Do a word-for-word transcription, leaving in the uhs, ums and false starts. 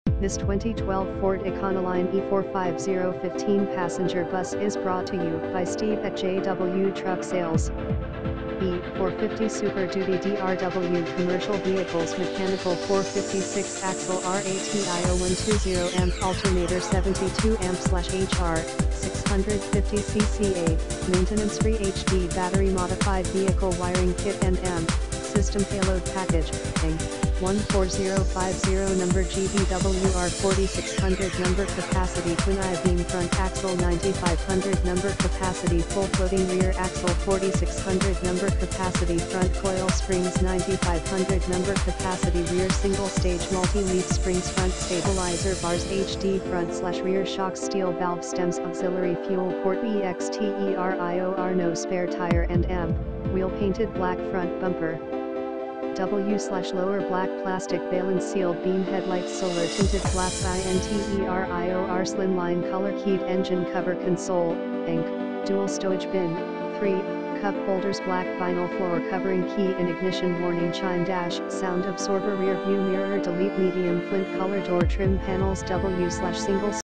This twenty twelve Ford Econoline E four fifty fifteen passenger bus is brought to you by Steve at J W Truck Sales. E four fifty Super Duty D R W Commercial Vehicles Mechanical four fifty-six Axle R A T I zero one two zero amp Alternator seventy-two amp slash H R six hundred fifty C C A Maintenance Free H D Battery Modified Vehicle Wiring Kit and M System Payload Package Inc one four zero five zero Number G B W R forty-six hundred Number Capacity Twin I-Beam Front Axle ninety-five hundred Number Capacity Full Floating Rear Axle forty-six hundred Number Capacity Front Coil Springs ninety-five hundred Number Capacity Rear Single Stage Multi-Leaf Springs Front Stabilizer Bars H D Front slash Rear Shocks Steel Valve Stems Auxiliary Fuel Port E X T E R I O R No Spare Tire and M Wheel Painted Black Front Bumper W slash lower black plastic valence sealed beam headlights solar tinted glass INTERIOR slimline color keyed engine cover console, Inc dual stowage bin, three cup holders black vinyl floor covering key in ignition warning chime dash sound absorber rear view mirror delete medium flint color door trim panels W slash single